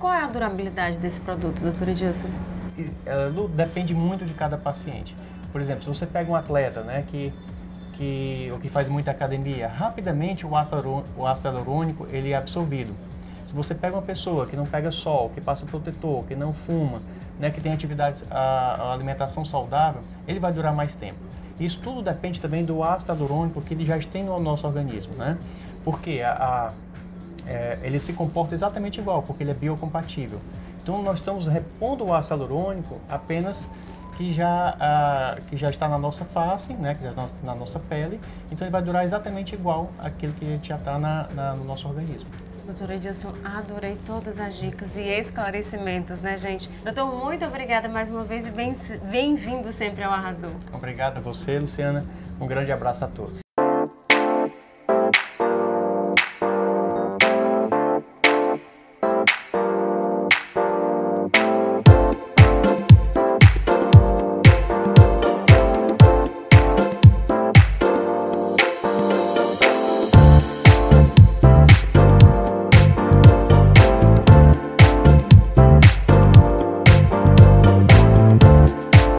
Qual é a durabilidade desse produto, doutor Edilson? Depende muito de cada paciente. Por exemplo, se você pega um atleta, né, que faz muita academia, rapidamente o ácido hialurônico ele é absorvido. Se você pega uma pessoa que não pega sol, que passa protetor, que não fuma, né, que tem a alimentação saudável, ele vai durar mais tempo. Isso tudo depende também do ácido hialurônico que ele já tem no nosso organismo, né? Porque ele se comporta exatamente igual, porque ele é biocompatível. Então nós estamos repondo o ácido hialurônico apenas que já está na nossa face, né, que já está na nossa pele, então ele vai durar exatamente igual àquilo que já está no nosso organismo. Doutor Edilson, adorei todas as dicas e esclarecimentos, né, gente? Doutor, muito obrigada mais uma vez e bem-vindo sempre ao Arrasou. Obrigado a você, Luciana. Um grande abraço a todos.